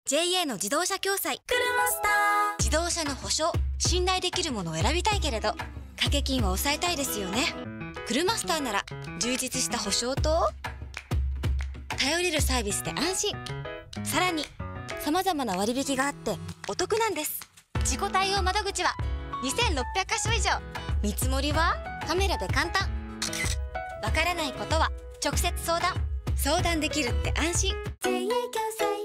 JA の自動車共済クルマスター。自動車の保証、信頼できるものを選びたいけれど掛け金は抑えたいですよね。クルマスターなら充実した保証と頼れるサービスで安心。さらに様々な割引があってお得なんです。自己対応窓口は2600カ所以上。見積もりはカメラで簡単。わからないことは直接相談できるって安心。 JA 共済